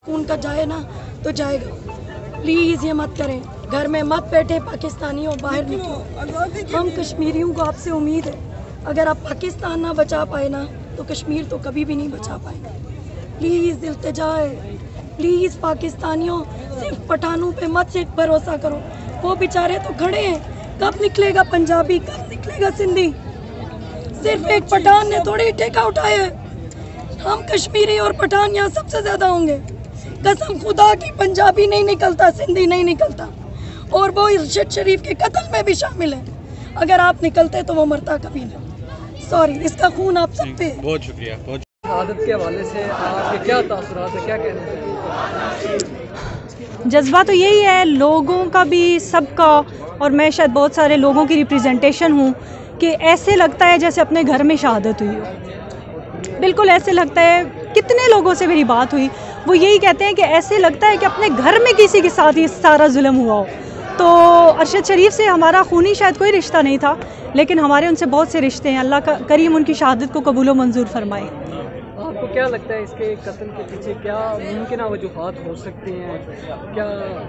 खून का जाए ना तो जाएगा। प्लीज़ ये मत करें, घर में मत बैठे पाकिस्तानियों, बाहर निकलो। हम कश्मीरियों को आपसे उम्मीद है, अगर आप पाकिस्तान ना बचा पाए ना तो कश्मीर तो कभी भी नहीं बचा पाएंगे। प्लीज़ इल्तिजा है, प्लीज़ पाकिस्तानियों, सिर्फ पठानों पे मत सिर्फ भरोसा करो, वो बेचारे तो खड़े हैं। कब निकलेगा पंजाबी, कब निकलेगा सिंधी? सिर्फ एक पठान ने थोड़ी ठेका उठाया है। हम कश्मीरी और पठान यहाँ सबसे ज़्यादा होंगे। कसम खुदा की पंजाबी नहीं निकलता, सिंधी नहीं निकलता, और वो इरशाद शरीफ के कत्ल में भी शामिल है। अगर आप निकलते तो वो मरता कभी नहीं। सॉरी, इसका खून आप सब पे। बहुत शुक्रिया। बहुत आदत के हवाले से आपके क्या तासुरात है, क्या कहना चाहिए? जज्बा तो यही है लोगों का भी, सबका, और मैं शायद बहुत सारे लोगों की रिप्रेजेंटेशन हूँ कि ऐसे लगता है जैसे अपने घर में शहादत हुई हो। बिल्कुल ऐसे लगता है। कितने लोगों से मेरी बात हुई, वो यही कहते हैं कि ऐसे लगता है कि अपने घर में किसी के साथ ये सारा जुल्म हुआ हो। तो अरशद शरीफ से हमारा खूनी शायद कोई रिश्ता नहीं था, लेकिन हमारे उनसे बहुत से रिश्ते हैं। अल्लाह का करीम उनकी शहादत को कबूल व मंजूर फरमाए। आपको क्या लगता है इसके कत्ल के पीछे क्या मुमकिन वजूहात हो सकती हैं? क्या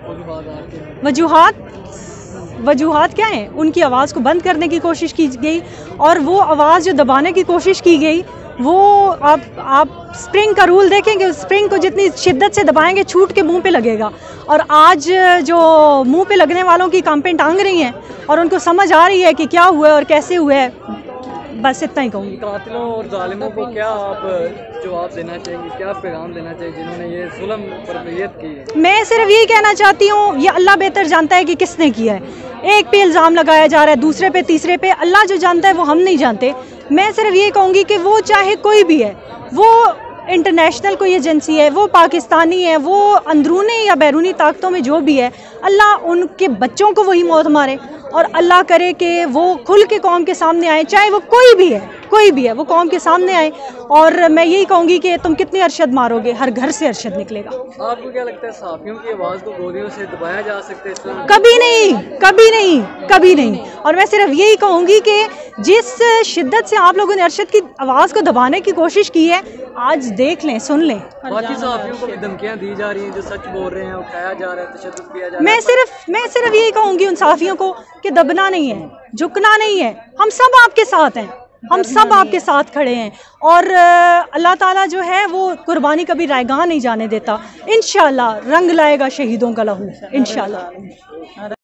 वजूहात क्या हैं? उनकी आवाज़ को बंद करने की कोशिश की गई, और वो आवाज़ जो दबाने की कोशिश की गई, वो आप स्प्रिंग का रूल देखेंगे, उस स्प्रिंग को जितनी शिद्दत से दबाएंगे छूट के मुंह पे लगेगा। और आज जो मुंह पे लगने वालों की कांपें टांग रही हैं और उनको समझ आ रही है कि क्या हुआ है और कैसे हुआ है। बस इतना ही कहूँगी। कातिलों और जालिमों को क्या आप जवाब देना चाहेंगे, क्या पैगाम देना चाहिए जिन्होंने ये जुल्म तरबियत की है? मैं सिर्फ यही कहना चाहती हूँ, ये अल्लाह बेहतर जानता है कि किसने किया है। एक पे इल्ज़ाम लगाया जा रहा है, दूसरे पे, तीसरे पे। अल्लाह जो जानता है वो हम नहीं जानते। मैं सिर्फ ये कहूँगी कि वो चाहे कोई भी है, वो इंटरनेशनल कोई एजेंसी है, वो पाकिस्तानी है, वो अंदरूनी या बैरूनी ताकतों में जो भी है, अल्लाह उनके बच्चों को वही मौत मारे, और अल्लाह करे कि वो खुल के कौम के सामने आए, चाहे वो कोई भी है, वो कौम के सामने आए। और मैं यही कहूँगी कि तुम कितने अरशद मारोगे, हर घर से अरशद निकलेगा। आपको क्या लगता है सहाफ़ियों की आवाज़ को गोलियों से दबाया जा सकता है इस्लाम? कभी नहीं, कभी नहीं, कभी नहीं। और मैं सिर्फ यही कहूँगी कि जिस शिद्दत से आप लोगों ने अरशद की आवाज़ को दबाने की कोशिश की है, आज देख लें, सुन लें। बाकी सहाफ़ियों को भी धमकियाँ दी जा रही हैं, जो सच बोल रहे हैं उठाया जा रहा है, तशद्दुद किया जा रहा है। मैं सिर्फ यही कहूँगी उन सहाफ़ियों को कि दबना नहीं है, झुकना नहीं है। हम सब आपके साथ हैं, हम सब आपके साथ खड़े हैं, और अल्लाह ताला जो है वो कुर्बानी कभी रायगां नहीं जाने देता। इंशाअल्लाह रंग लाएगा शहीदों का लहू, इंशाअल्लाह।